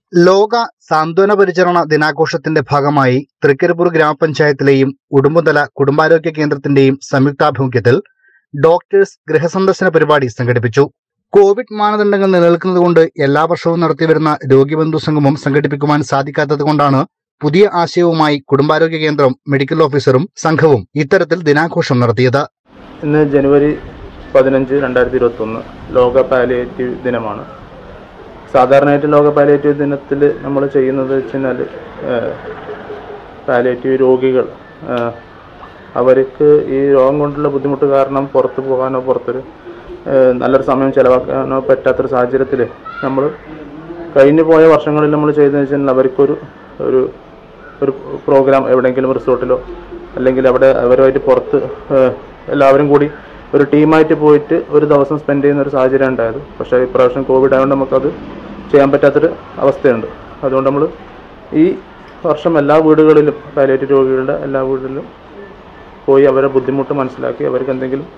ലോക സാന്ത്വന പരിചരണ ദിനാഘോഷത്തിന്റെ ഭാഗമായി തൃക്കരിപ്പൂർ ഗ്രാമപഞ്ചായത്തിലെയും ഉടുമ്പുതല കുടുംബാരോഗ്യ കേന്ദ്രത്തിന്റെയും സംയുക്താഭിമുഖ്യത്തിൽ ഡോക്ടേഴ്സ് ഗൃഹസന്ദർശന പരിപാടി സംഘടിപ്പിച്ചു. കോവിഡ് മാനദണ്ഡങ്ങൾ നിലനിൽക്കുന്നതുകൊണ്ട് എല്ലാ വർഷവും നടത്തിവരുന്ന രോഗിബന്ധു സംഗമം സംഘടിപ്പിക്കുവാൻ സാധിക്കാത്തതുകൊണ്ടാണ് പുതിയ ആശയവുമായി കുടുംബാരോഗ്യ കേന്ദ്രം മെഡിക്കൽ ഓഫീസറും സംഘവും ഇത്തരത്തിൽ ദിനാഘോഷം നടത്തിയത്. ഇന്ന് ജനുവരി 15, 2021 ലോക പാലിയേറ്റീവ് ദിനമാണ്. സാധാരണയായിട്ട് ലോക പാലിയേറ്റീവ് ദിനത്തിൽ നമ്മൾ ചെയ്യുന്നത് വെച്ചാൽ പാലിയേറ്റീവ് രോഗികൾ അവർക്ക് ഈ രോഗം കൊണ്ടുള്ള ബുദ്ധിമുട്ട് കാരണം പുറത്തു പോകാനോ പുറത്തൊരു നല്ലൊരു സമയം ചിലവാക്കാനോ പറ്റാത്തൊരു സാഹചര്യത്തിൽ നമ്മൾ കഴിഞ്ഞു പോയ വർഷങ്ങളിൽ നമ്മൾ ചെയ്തതെന്ന് വെച്ചാൽ അവർക്കൊരു ഒരു ഒരു പ്രോഗ്രാം എവിടെയെങ്കിലും റിസോർട്ടിലോ അല്ലെങ്കിൽ അവിടെ അവരുമായിട്ട് പുറത്ത് എല്ലാവരും കൂടി ഒരു ടീമായിട്ട് പോയിട്ട് ഒരു ദിവസം സ്പെൻഡ് ചെയ്യുന്ന ഒരു സാഹചര്യം ഉണ്ടായത്. പക്ഷേ ഇപ്രാവശ്യം കോവിഡ് ആയതുകൊണ്ട് നമുക്കത് ചെയ്യാൻ പറ്റാത്തൊരു അവസ്ഥയുണ്ട്. അതുകൊണ്ട് നമ്മൾ ഈ വർഷം എല്ലാ വീടുകളിലും പാലിയേറ്റീവ് രോഗികളുടെ എല്ലാ വീടുകളിലും പോയി അവരുടെ ബുദ്ധിമുട്ട് മനസ്സിലാക്കി അവർക്ക് എന്തെങ്കിലും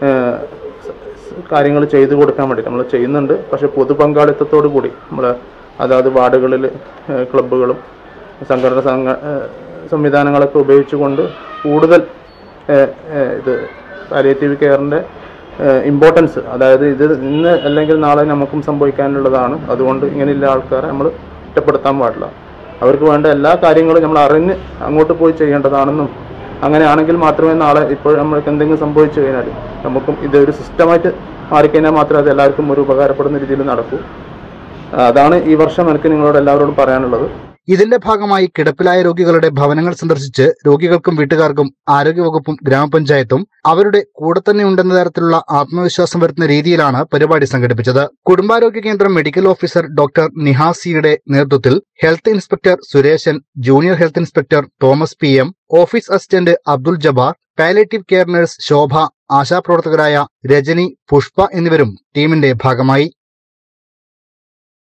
കാര്യങ്ങൾ ചെയ്തു കൊടുക്കാൻ വേണ്ടി നമ്മൾ ചെയ്യുന്നുണ്ട്. പക്ഷേ പൊതു പങ്കാളിത്തത്തോടു കൂടി നമ്മൾ അതാത് വാർഡുകളിൽ ക്ലബ്ബുകളും സംഘടന സംവിധാനങ്ങളൊക്കെ ഉപയോഗിച്ചുകൊണ്ട് കൂടുതൽ ഇത് പാലിയേറ്റീവ് കെയറിൻ്റെ ഇമ്പോർട്ടൻസ്, അതായത് ഇത് ഇന്ന് അല്ലെങ്കിൽ നാളെ നമുക്കും സംഭവിക്കാനുള്ളതാണ്. അതുകൊണ്ട് ഇങ്ങനെയുള്ള ആൾക്കാരെ നമ്മൾ കുറ്റപ്പെടുത്താൻ പാടില്ല. അവർക്ക് വേണ്ട എല്ലാ കാര്യങ്ങളും നമ്മൾ അറിഞ്ഞ് അങ്ങോട്ട് പോയി ചെയ്യേണ്ടതാണെന്നും അങ്ങനെയാണെങ്കിൽ മാത്രമേ നാളെ ഇപ്പോൾ നമ്മൾക്ക് എന്തെങ്കിലും സംഭവിച്ചു കഴിഞ്ഞാൽ നമുക്കും ഇതൊരു സിസ്റ്റമായിട്ട് മാറിക്കഴിഞ്ഞാൽ മാത്രമേ അത് എല്ലാവർക്കും ഒരു ഉപകാരപ്പെടുന്ന രീതിയിൽ നടക്കൂ. അതാണ് ഈ വർഷം എനിക്ക് നിങ്ങളോട് എല്ലാവരോടും പറയാനുള്ളത്. ഇതിന്റെ ഭാഗമായി കിടപ്പിലായ രോഗികളുടെ ഭവനങ്ങൾ സന്ദർശിച്ച് രോഗികൾക്കും വീട്ടുകാർക്കും ആരോഗ്യവകുപ്പും ഗ്രാമപഞ്ചായത്തും അവരുടെ കൂടെ തന്നെ ഉണ്ടെന്ന തരത്തിലുള്ള ആത്മവിശ്വാസം വരുത്തുന്ന രീതിയിലാണ് പരിപാടി സംഘടിപ്പിച്ചത്. കുടുംബാരോഗ്യ കേന്ദ്രം മെഡിക്കൽ ഓഫീസർ ഡോക്ടർ നിഹാസിയുടെ നേതൃത്വത്തിൽ health inspector Suresan, junior health inspector Thomas PM, office assistant Abdul Jabbar, palliative care nurse Shobha, ആശാപ്രവർത്തകരായ രജനി, പുഷ്പ എന്നിവരും ടീമിന്റെ ഭാഗമായി.